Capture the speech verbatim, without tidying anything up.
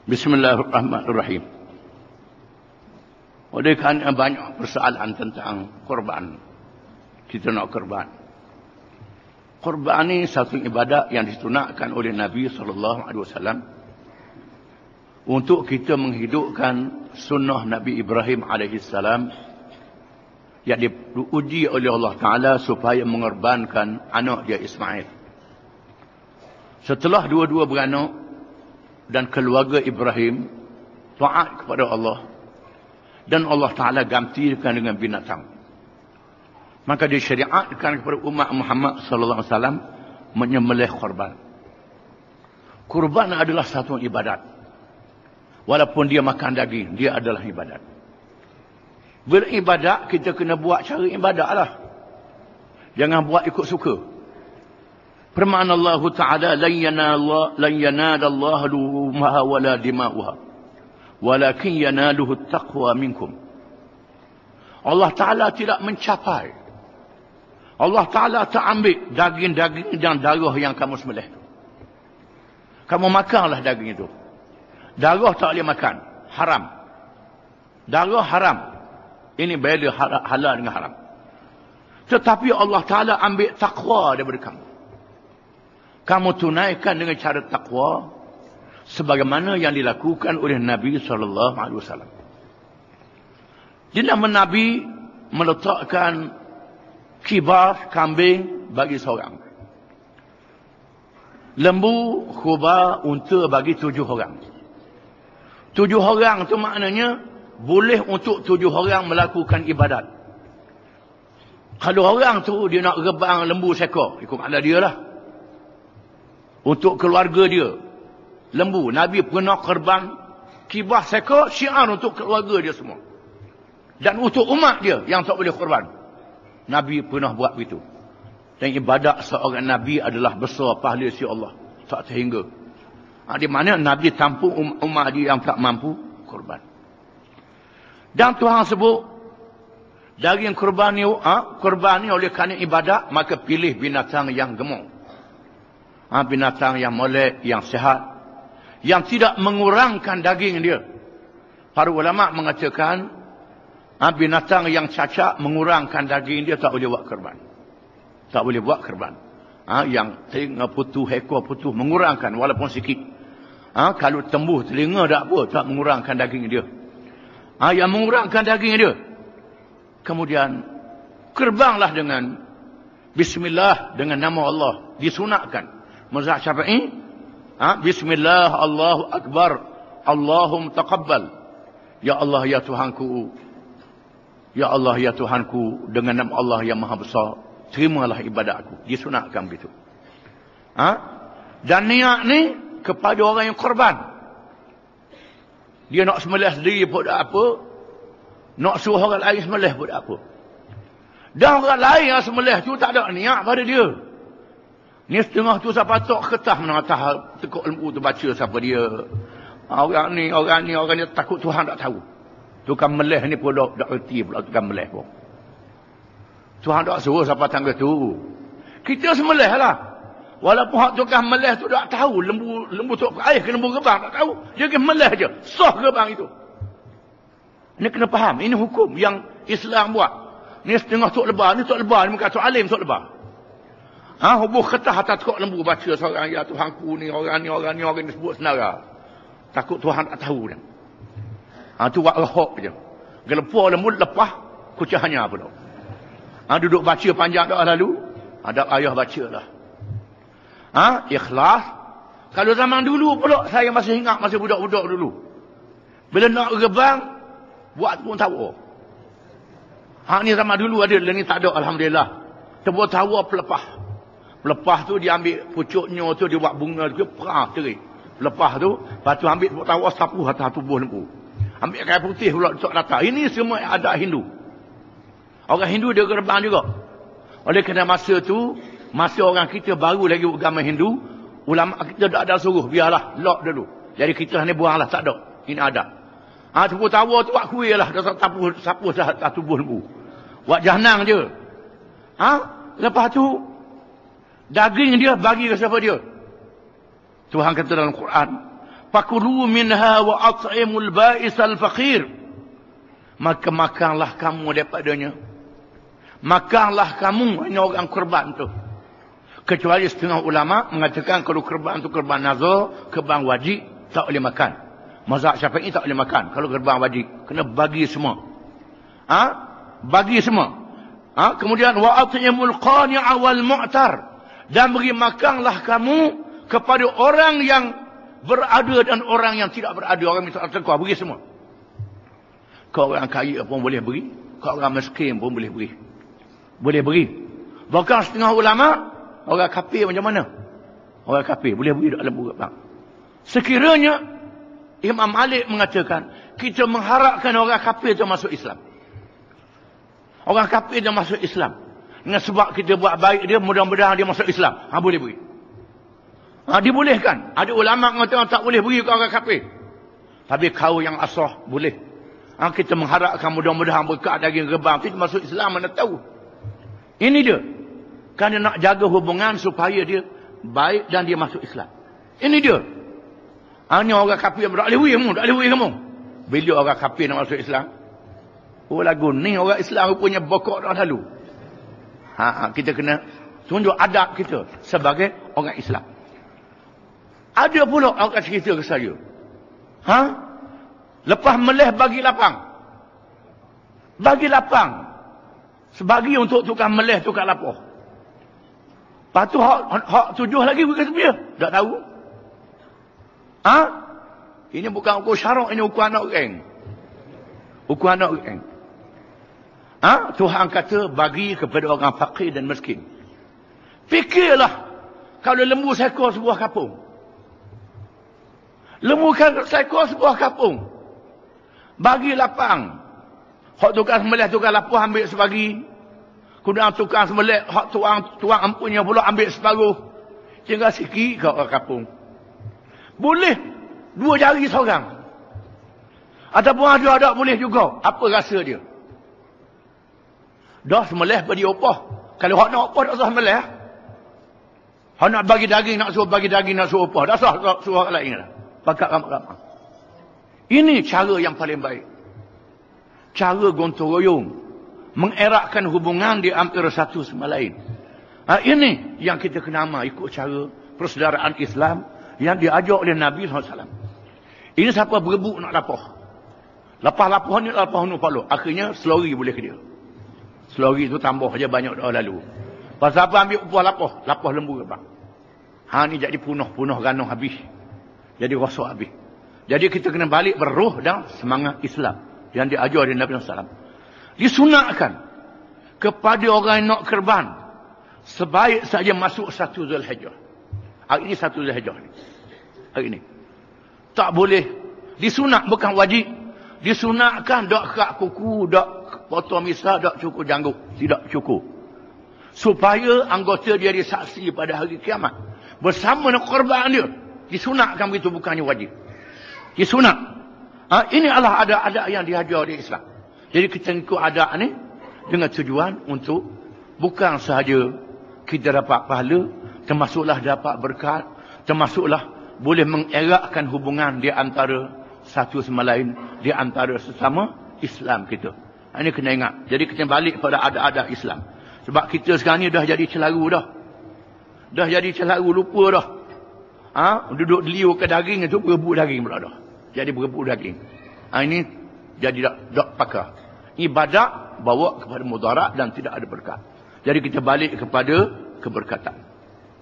Bismillahirrahmanirrahim. Oleh kerana banyak persoalan tentang korban, kita nak korban. Korban ini satu ibadat yang ditunakkan oleh Nabi sallallahu alaihi wasallam untuk kita menghidupkan sunnah Nabi Ibrahim alaihi salam yang diuji oleh Allah Ta'ala supaya mengorbankan anak dia Ismail. Setelah dua-dua beranak dan keluarga Ibrahim taat kepada Allah, dan Allah Ta'ala gantikan dengan binatang, maka disyariatkan kepada umat Muhammad sallallahu alaihi wasallam menyembelih korban. Kurban adalah satu ibadat. Walaupun dia makan daging, dia adalah ibadat. Bila ibadat, kita kena buat cara ibadat lah. Jangan buat ikut suka. Firman Allah Ta'ala, lan yanala lan yanadallahu luhumaha wala dima'uha walakin yanaluhu taqwa minkum. Allah Ta'ala tidak mencapai, Allah Ta'ala tak ambil daging-daging dan darah yang kamu sembelih. Kamu makanlah daging itu. Darah tak boleh makan, haram. Darah haram. Ini beza halal dengan haram. Tetapi Allah Ta'ala ambil takwa daripada kamu. Kamu tunaikan dengan cara takwa sebagaimana yang dilakukan oleh Nabi sallallahu alaihi wasallam. Di nama Nabi meletakkan kibar kambing bagi seorang, lembu, khubah, unta bagi tujuh orang. Tujuh orang itu maknanya boleh untuk tujuh orang melakukan ibadat. Kalau orang tu dia nak rebang lembu seekor, ikut makna dia lah. Untuk keluarga dia, lembu. Nabi pernah korban kibah seekor syiar untuk keluarga dia semua. Dan untuk umat dia yang tak boleh korban, Nabi pernah buat begitu. Dan ibadat seorang Nabi adalah besar pahala si Allah, tak terhingga. Ha, di mana Nabi tampung um, umat dia yang tak mampu korban. Dan Tuhan sebut daging korban ni, ha, korban ni oleh kerana ibadat, maka pilih binatang yang gemuk. Ha, binatang yang molek, yang sihat, yang tidak mengurangkan daging dia. Para ulama mengatakan ha, binatang yang cacat mengurangkan daging dia, tak boleh buat korban. Tak boleh buat korban. Ha, yang telinga putuh, ekor putuh, mengurangkan walaupun sikit. Ha, kalau tembuh telinga tak apa, tak mengurangkan daging dia. Ha, yang mengurangkan daging dia, kemudian kerbanglah dengan Bismillah, dengan nama Allah, disunatkan. Mazhab Syafi'i, ha? Bismillah, Allahu Akbar, Allahum taqabbal. Ya Allah, ya Tuhanku, ya Allah, ya Tuhanku, dengan nama Allah yang maha besar, terimalah ibadatku. Disunatkan begitu. Ha? Dan niat ni kepada orang yang korban. Dia nak sembelih sendiri pun tak apa, nak suruh orang lain sembelih pun tak apa. Dan orang lain yang sembelih tu tak ada niat pada dia. Ni setengah tu siapa tok ketah mana atas tekuk lembu tu baca siapa dia. Orang ni, orang ni, orang ni takut Tuhan tak tahu. Tukang meleh ni pun tak erti pula tukang meleh pun. Tuhan tak suruh siapa tangga tu. Kita sembelih lah. Walaupun hak tukang meleh tu tak tahu lembu lembu tu air ke lembu gebang tak tahu. Dia pergi meleh je. Sah gebang itu. Ini kena faham. Ini hukum yang Islam buat. Ni setengah tok lebah, ni tok lebah, ni bukan tok alim, tok lebah. Ha, hubuh ketah atas tekuk lembu baca seorang, ya Tuhanku ni, orang ni, orang ni, orang ni sebut senara. Takut Tuhan tak tahu dah. Ha, tu buat rehok je. Gelepur lembu lepas kucahannya apa dah. Ha, duduk baca panjang dah lalu, ada ayah baca lah. Ha, ikhlas. Kalau zaman dulu pula, saya masih ingat masa budak-budak dulu. Bila nak rebang, buat pun tahu. Ha, ni zaman dulu ada, ni tak ada, alhamdulillah. Tebuh tahu pelepah. Lepas tu dia ambil pucuknya tu, dia buat bunga tu, perah terik. Lepas tu, lepas tu ambil buat tawa sapu atas tubuh lembu. Ambil kain putih pula untuk latar. Ini semua ada Hindu. Orang Hindu dia gerbang juga. Oleh kerana masa tu, masa orang kita baru lagi agama Hindu, ulama kita tak ada suruh, biarlah, lock dulu. Jadi kita ni buanglah, tak ada. Ini ada. Ha, tubuh tawa tu buat kuih lah, dia sapu, sapu atas tubuh lembu. Buat jahanang je. Ha? Lepas tu, daging dia bagi ke siapa dia? Tuhan kata dalam Quran, fakulu minha wa at'imul ba'isal faqir. Maka makanlah kamu daripadanya. Makanlah kamu, hanya orang kurban tu. Kecuali setengah ulama mengatakan kalau kurban tu kurban nazar, kurban wajib, tak boleh makan. Mazhab Syafi'i tak boleh makan kalau kurban wajib. Kena bagi semua. Ha? Bagi semua. Ha? Kemudian wa at'imul qani'a wal mu'tar. Dan beri makanlah kamu kepada orang yang berada dan orang yang tidak berada. Orang minta sedekah, beri semua. Kau orang kaya pun boleh beri. Kau orang miskin pun boleh beri. Boleh beri. Bahkan setengah ulama, orang kafir macam mana? Orang kafir boleh beri dalam buku bang. Sekiranya Imam Malik mengatakan, kita mengharapkan orang kafir itu masuk Islam. Orang kafir itu masuk Islam. Dengan sebab kita buat baik dia, mudah-mudahan dia masuk Islam. Ha, boleh beri. Ha, dibolehkan. Ada ulama mengatakan tak boleh beri ke orang kafir. Tapi kau yang asah, boleh. Ha, kita mengharapkan mudah-mudahan berkat daging rebang itu masuk Islam, mana tahu. Ini dia. Kerana nak jaga hubungan supaya dia baik dan dia masuk Islam. Ini dia. Hanya orang kafir tak boleh beri kamu, tak boleh beri kamu. Bila orang kafir nak masuk Islam? Oh lagu ni orang Islam punya bokok dah lalu. Ha, ha, kita kena tunjuk adab kita sebagai orang Islam. Ada pula orang cerita ke saya. Ha? Lepas meleh bagi lapang. Bagi lapang. Sebagi untuk tukang meleh, tukang lapor. Lepas tu hak, hak tujuh lagi bagi sebiar. Tak tahu. Ha? Ini bukan ukur syarak, ini ukur anak orang. Ukur anak orang. Ha? Tuhan kata bagi kepada orang fakir dan miskin. Fikirlah kalau lembu seekor sebuah kapung. Lembu seekor sebuah kapung. Bagi lapang. Hak tukang sembelih, tukang lapor ambil sebagi. Kemudian tukang sembelih, hak tuang tuang ampunnya pula ambil separuh. Tinggal sikit kat orang kapung. Boleh dua jari seorang. Ataupun ada-ada boleh juga. Apa rasa dia? Dah sembelih bagi opah. Kalau hak nak opah tak sah sembelih. Hak nak bagi daging, nak suruh bagi daging, nak suruh opah. Dah sah suruh orang lain lah. Pakat ramah-ramah. Ini cara yang paling baik. Cara gotong royong. Mengeratkan hubungan di antara satu sama lain. Ha, ini yang kita kena amal ikut cara persaudaraan Islam yang diajar oleh Nabi sallallahu alaihi wasallam. Ini siapa berebut nak lapah. Lapah lapah ni lapah nu palo. Akhirnya selori boleh ke dia. Selori tu tambah aja banyak dah lalu. Pasal apa ambil upah lapah? Lapah lembu ke bang. Ha ni jadi punah-punah ganong habis. Jadi rosak habis. Jadi kita kena balik berroh dan semangat Islam yang diajar oleh Nabi sallallahu alaihi wasallam. Disunatkan kepada orang yang nak kurban sebaik saja masuk satu Zulhijjah. Hari ini satu Zulhijjah ni. Hari ini. Tak boleh. Disunat bukan wajib. Disunatkan dak kak kuku, dak potong misah, dak cukur janggut. Tidak cukur. Supaya anggota dia disaksi pada hari kiamat. Bersama dengan korban dia. Disunatkan begitu, bukannya wajib. Disunat. Ha, ini adalah adat-adat yang diajar di Islam. Jadi kita ikut adat ni dengan tujuan untuk bukan sahaja kita dapat pahala, termasuklah dapat berkat, termasuklah boleh mengeratkan hubungan di antara satu sama lain, di antara sesama Islam kita. Ini kena ingat. Jadi kita balik pada adat-adat Islam. Sebab kita sekarang ni dah jadi celaru dah. Dah jadi celaru, lupa dah. Ha? Duduk liur ke daging itu berebut daging pula dah. Jadi berebut daging. Ha, ini jadi tak, tak pakar. Ibadat bawa kepada mudarat dan tidak ada berkat. Jadi kita balik kepada keberkatan.